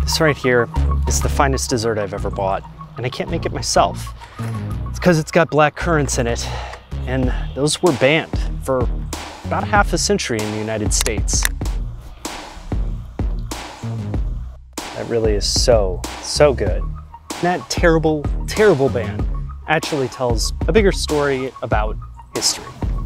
This right here is the finest dessert I've ever bought, and I can't make it myself. It's because it's got black currants in it, and those were banned for about half a century in the United States. That really is so good. And that terrible, terrible ban actually tells a bigger story about history.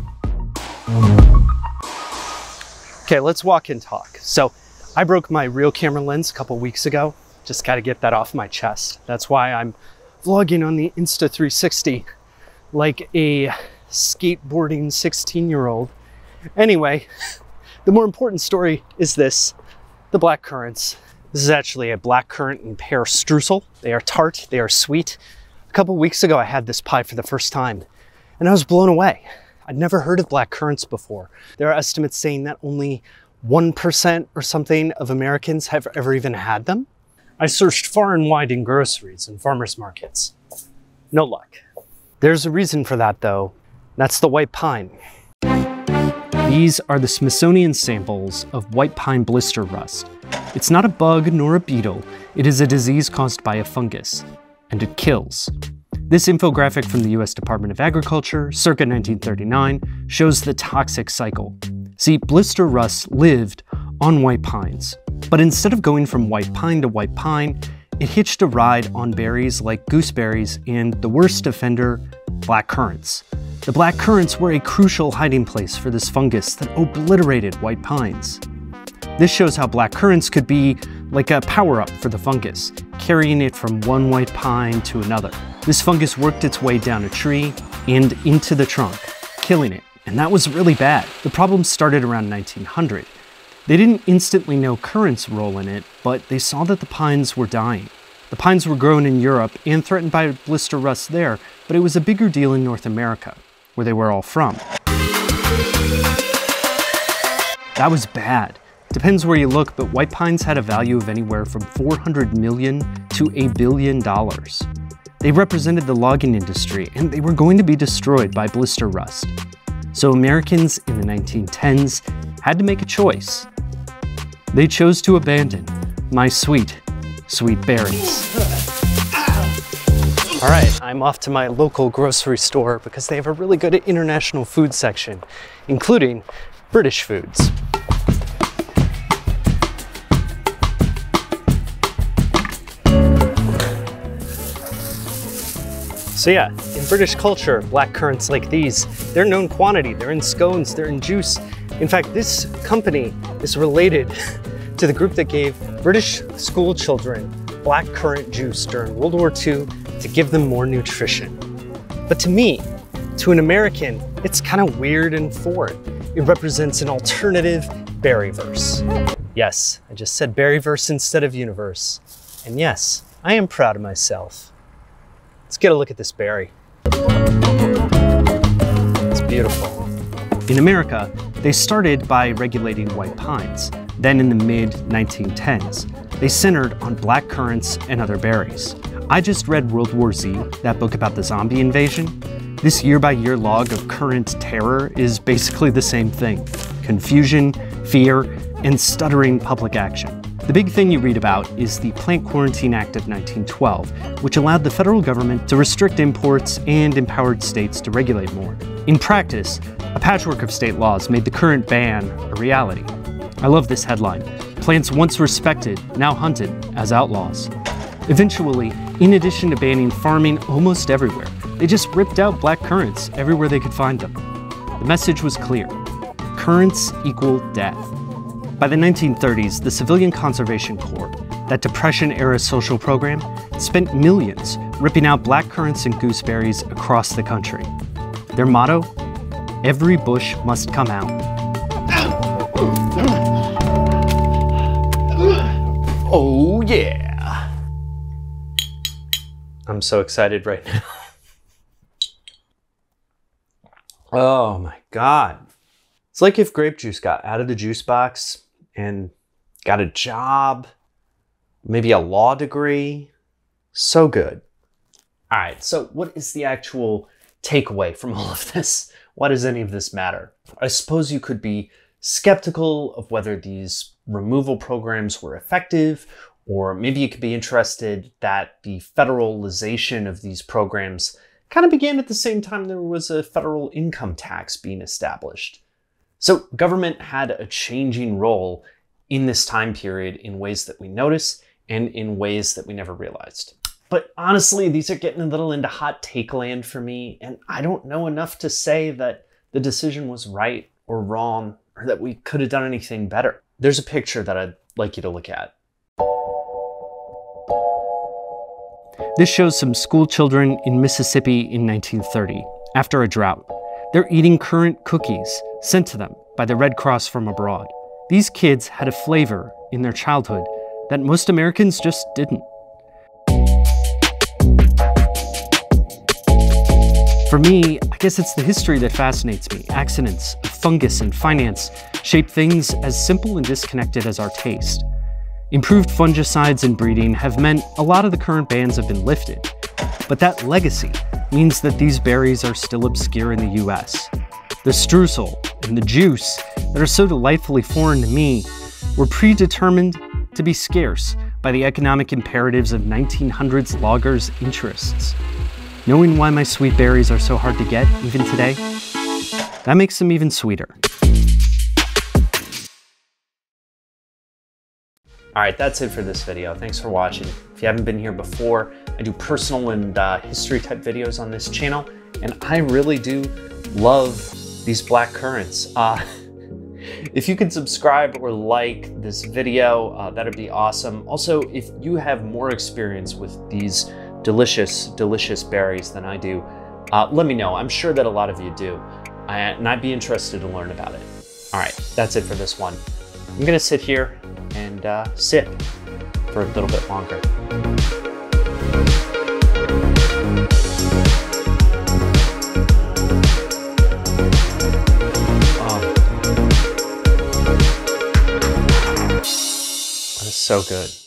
Okay, let's walk and talk. So I broke my real camera lens a couple weeks ago. Just got to get that off my chest. That's why I'm vlogging on the Insta360 like a skateboarding 16-year-old. Anyway, the more important story is this, the black currants. This is actually a black currant and pear streusel. They are tart, they are sweet. A couple weeks ago, I had this pie for the first time, and I was blown away. I'd never heard of black currants before. There are estimates saying that only 1% or something of Americans have ever even had them. I searched far and wide in groceries and farmers markets. No luck. There's a reason for that though. That's the white pine. These are the Smithsonian samples of white pine blister rust. It's not a bug nor a beetle. It is a disease caused by a fungus, and it kills. This infographic from the US Department of Agriculture, circa 1939, shows the toxic cycle. See, blister rust lived on white pines, but instead of going from white pine to white pine, it hitched a ride on berries like gooseberries and the worst offender, black currants. The black currants were a crucial hiding place for this fungus that obliterated white pines. This shows how black currants could be like a power-up for the fungus, carrying it from one white pine to another. This fungus worked its way down a tree and into the trunk, killing it, and that was really bad. The problem started around 1900. They didn't instantly know currants' role in it, but they saw that the pines were dying. The pines were grown in Europe and threatened by blister rust there, but it was a bigger deal in North America, where they were all from. That was bad. Depends where you look, but white pines had a value of anywhere from $400 million to $1 billion. They represented the logging industry, and they were going to be destroyed by blister rust. So Americans in the 1910s had to make a choice. They chose to abandon my sweet, sweet berries. All right, I'm off to my local grocery store because they have a really good international food section, including British foods. So yeah, in British culture, black currants like these, they're known quantity. They're in scones, they're in juice. In fact, this company is related to the group that gave British school children black currant juice during World War II to give them more nutrition. But to me, to an American, it's kind of weird and foreign. It represents an alternative berryverse. Yes, I just said berryverse instead of universe. And yes, I am proud of myself. Let's get a look at this berry. It's beautiful. In America, they started by regulating white pines. Then in the mid-1910s, they centered on black currants and other berries. I just read World War Z, that book about the zombie invasion. This year-by-year log of current terror is basically the same thing. Confusion, fear, and stuttering public action. The big thing you read about is the Plant Quarantine Act of 1912, which allowed the federal government to restrict imports and empowered states to regulate more. In practice, a patchwork of state laws made the current ban a reality. I love this headline. Plants once respected, now hunted as outlaws. Eventually, in addition to banning farming almost everywhere, they just ripped out black currants everywhere they could find them. The message was clear. Currants equal death. By the 1930s, the Civilian Conservation Corps, that Depression-era social program, spent millions ripping out black currants and gooseberries across the country. Their motto? Every bush must come out. Oh yeah! I'm so excited right now. Oh my God. It's like if grape juice got out of the juice box and got a job, maybe a law degree. So good. All right, so what is the actual takeaway from all of this? Why does any of this matter? I suppose you could be skeptical of whether these removal programs were effective Or maybe you could be interested that the federalization of these programs kind of began at the same time there was a federal income tax being established. So government had a changing role in this time period in ways that we notice and in ways that we never realized. But honestly, these are getting a little into hot take land for me, and I don't know enough to say that the decision was right or wrong, or that we could have done anything better. There's a picture that I'd like you to look at. This shows some school children in Mississippi in 1930, after a drought. They're eating currant cookies sent to them by the Red Cross from abroad. These kids had a flavor in their childhood that most Americans just didn't. For me, I guess it's the history that fascinates me. Accidents of fungus and finance shape things as simple and disconnected as our taste. Improved fungicides and breeding have meant a lot of the current bans have been lifted, but that legacy means that these berries are still obscure in the US. The streusel and the juice that are so delightfully foreign to me were predetermined to be scarce by the economic imperatives of 1900s loggers' interests. Knowing why my sweet berries are so hard to get, even today, that makes them even sweeter. All right, that's it for this video. Thanks for watching. If you haven't been here before, I do personal and history type videos on this channel, and I really do love these black currants. If you could subscribe or like this video, that'd be awesome. Also, if you have more experience with these delicious, delicious berries than I do, let me know. I'm sure that a lot of you do, and I'd be interested to learn about it. All right, that's it for this one. I'm gonna sit here and sip for a little bit longer. That is so good.